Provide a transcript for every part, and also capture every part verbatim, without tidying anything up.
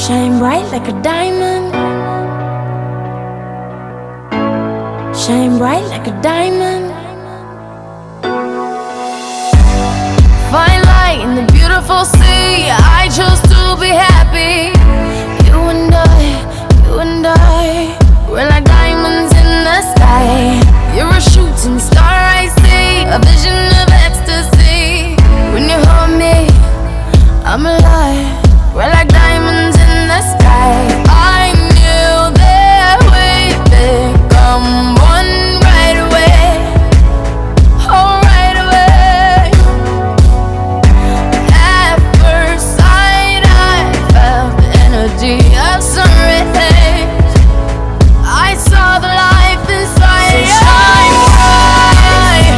Shine bright like a diamond. Shine bright like a diamond. Fine light in the beautiful sea. I chose to be happy. You and I, you and I, we're like diamonds in the sky. You're a shooting star I see, a vision of ecstasy. When you hold me, I'm alive. We're like diamonds in the sky. I knew that we'd become one right away. Oh, right away. At first sight I felt the energy of some rhythms. I saw the life inside you. So shine bright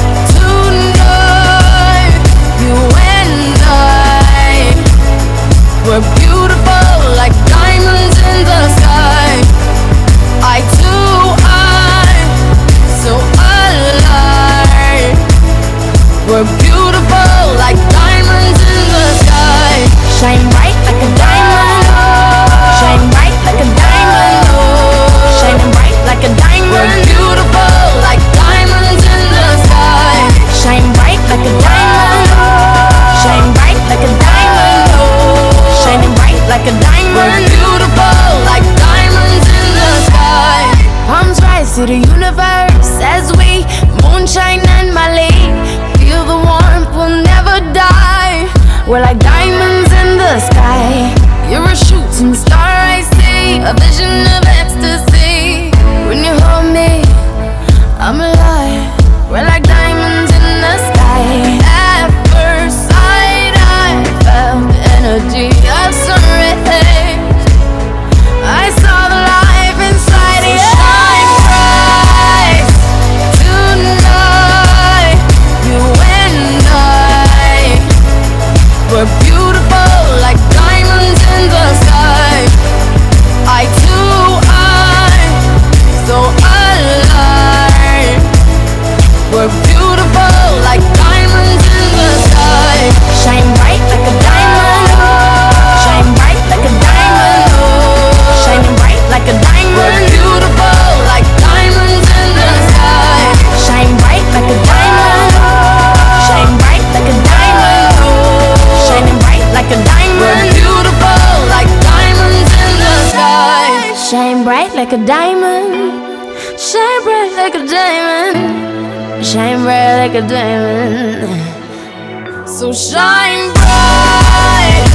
tonight. You and I, we're beautiful like diamonds in the sky. I too, I'm so alive. We're beautiful like diamonds in the sky. Shine bright like a diamond. Shine bright like a diamond. Shining bright like a diamond. We're beautiful like diamonds in the sky. Shine bright like a diamond. Shine bright like a diamond. Shining bright like a diamond. We're beautiful like diamonds in the sky. Palms rise to the universe as we moonshine and Mali. Feel the warmth, we'll never die. We're like diamonds in the sky. You're a shooting star I see, a vision of ecstasy. When you hold me, I'm alive. We're like diamonds in the sky. At first sight I felt the energy of some rhythms. I saw the life inside you. So shine bright tonight. You and I, we're beautiful like diamonds in the sky. I too, I'm so alive. We're beautiful like diamonds in the sky. Shine bright like a diamond. Shine bright like a diamond. Shining bright like a diamond. We're beautiful like diamonds in the sky. Shine bright like a diamond. Shine bright like a diamond. Shining bright like a diamond. We're beautiful like diamonds in the sky. Shine bright like a diamond. Shine bright like a diamond. Shine bright like a diamond. So shine bright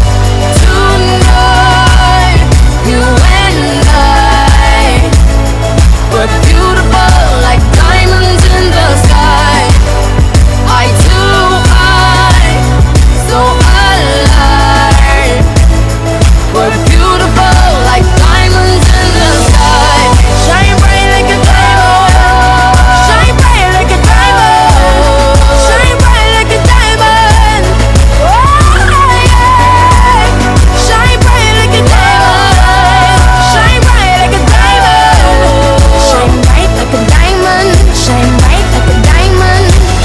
tonight. You and I, we're beautiful like diamonds in the sky. I too, I'm so alive. We're beautiful like diamonds in the sky. Shine bright like a diamond. Shine bright like a diamond. Shine bright like a diamond. Oh yeah. Shine bright like a diamond. Shine bright like a diamond. Shine bright like a diamond. Shine bright like a diamond.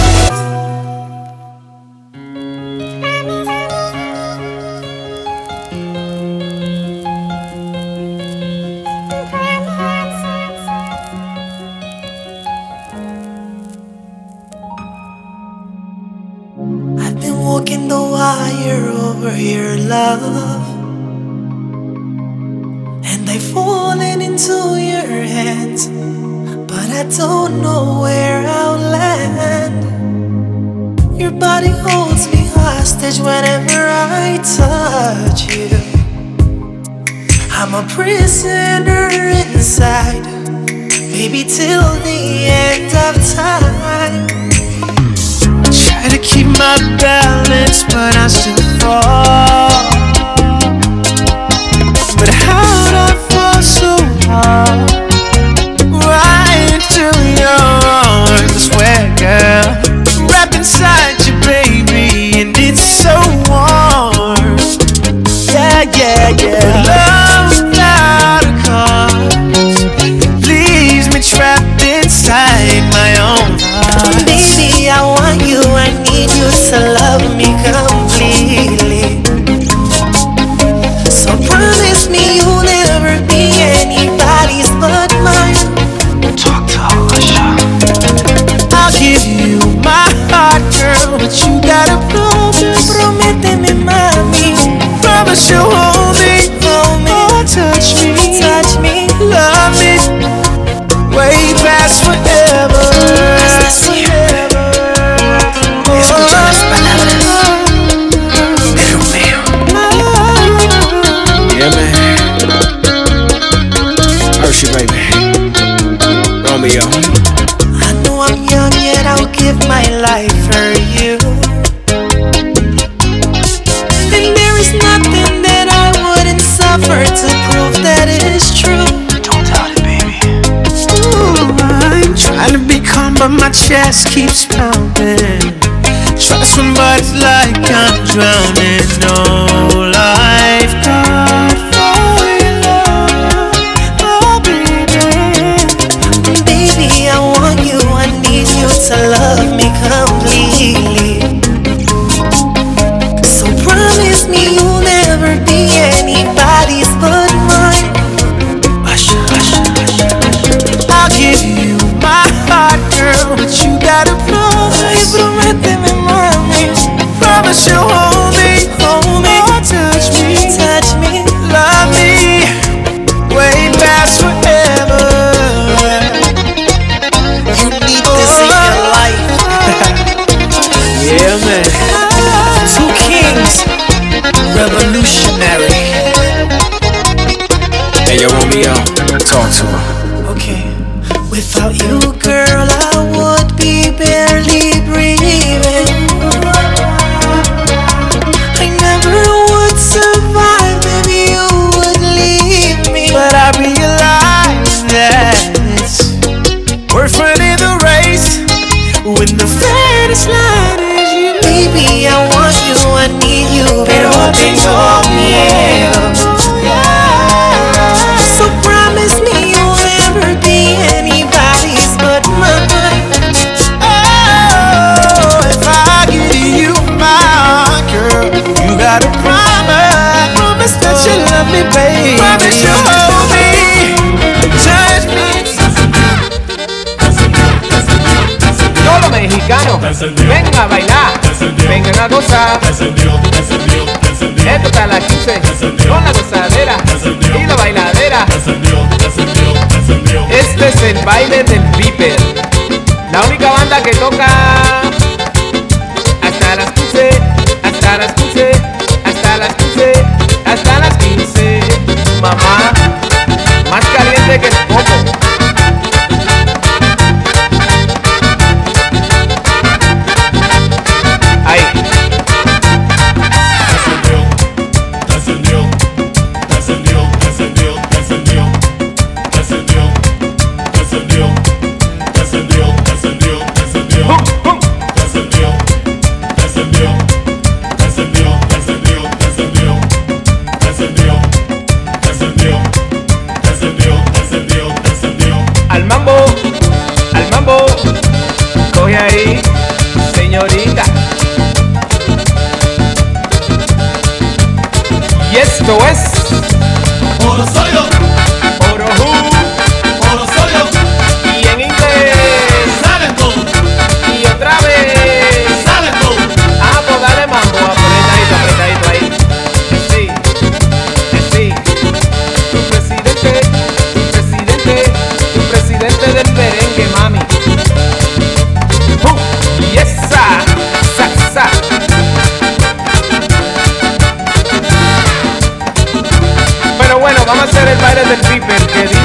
I've been walking the wire over your love, and I've fallen into your hands, but I don't know where I'll land. Your body holds me hostage whenever I touch you. I'm a prisoner inside, baby, till the end of time. Try to keep my balance, but I still fall. But how'd I fall so hard? Right into your arms, I swear, girl. Wrapped inside you, baby, and it's so warm. Yeah, yeah, yeah. Love without a cause leaves me trapped inside my own heart. Baby, I want you, I need you to love me completely. So promise me Promise you'll hold me, hold me, oh, touch me, touch me, love me, way past forever. Escucha las palabras de Romeo. Yeah, man. Hershey, baby. Romeo. I know I'm young, yet I'll give my life for you. And there is nothing that I wouldn't suffer to prove that it is true. Don't doubt it, baby. Ooh, I'm trying to be calm, but my chest keeps pounding. Try to swim, but it's like I'm drowning. No lifeguard for your love, oh baby. Baby, I want you, I need you to love me completely. So promise me you'll never be anybody's but mine. Hush, hush, hush, hush. I'll give you my heart, girl, but you gotta promise. Prométeme, mami. Promise you'll hold me, hold me, oh, touch me, touch me, love me, way past forever. You need this in your life. Yeah, man. Two kings, revolutionary. Hey, yo, Romeo, talk to her. Okay, without you, girl, I would be barely breathing. I never would survive if you would leave me. But I realize that it's worth running the race when the finish line is you. Baby, I want you, I need you, pero tengo miedo. So promise me you'll never be anybody's but mine. Oh, if I give you my heart, girl, you gotta promise, promise that you love me, baby. Promise you'll hold me, touch me. Todos los mexicanos, vengan a bailar, vengan a gozar. Esto está la quince, con la gozadera y la bailadera. Este es el baile del Viper, la única banda que toca hasta las quince, hasta las quince, hasta las quince, hasta las quince. Mamá, más caliente que el coco. Ahí. Al mambo, al mambo, coge ahí, señorita. Y esto es Oro soy yo, Oro Who, oro soy yo, y en inglés, saben todo, y otra vez. saben todo. Ah, pues dale mambo, apretadito, apretadito ahí. Sí, sí. Tu presidente, tu presidente, tu presidente del merengue, mami. Uh, y esa, sa, sa. Pero bueno, vamos a hacer el baile del Viper que